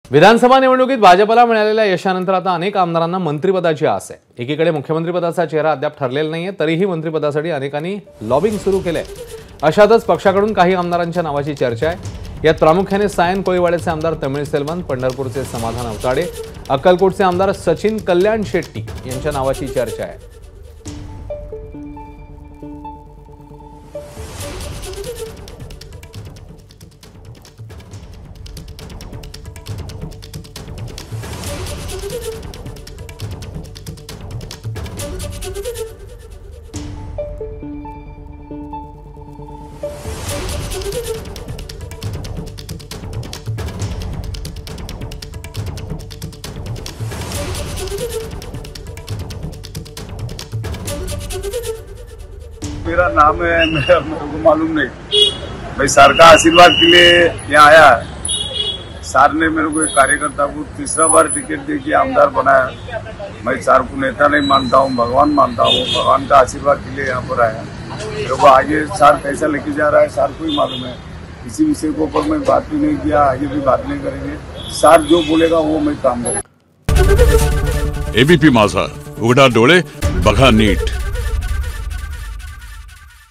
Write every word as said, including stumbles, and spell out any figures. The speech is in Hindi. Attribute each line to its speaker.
Speaker 1: विधानसभा निवडणुकीत भाजपला मिळालेल्या यशानंतर आता अनेक आमदारांना मंत्रिपदाची आस आहे। एकीकडे मुख्यमंत्रीपदाचा चेहरा अद्याप ठरलेला नाहीये, तरीही मंत्रिपदासाठी अनेकांनी लॉबिंग सुरू केलंय। अशातच पक्षाकडून काही आमदारांच्या नावाची चर्चा आहे। यात प्रामुख्याने सायन कोळीवाड्याचे आमदार तमिळसेल्वन, पंढरपूरचे समाधान अवताडे, अक्कलकोटचे आमदार सचिन कल्याण शेट्टी यांच्या नावाची चर्चा आहे।
Speaker 2: मेरा नाम है, मेरा मेरे को मालूम नहीं। भाई सर का आशीर्वाद के लिए यहाँ आया है। सर ने मेरे को एक कार्यकर्ता को तीसरा बार टिकट दे के आमदार बनाया। मैं सर को नेता नहीं मानता हूँ, भगवान मानता हूँ। भगवान का आशीर्वाद के लिए यहाँ पर आया। मेरे को आगे सर कैसा लेके जा रहा है सर को ही मालूम है। इसी विषय के ऊपर मैं बात भी नहीं किया, आगे भी बात नहीं करेंगे। सर जो बोलेगा वो मैं काम करूँगा।
Speaker 3: एबीपी माझा, उघडा डोळे बघा नीट।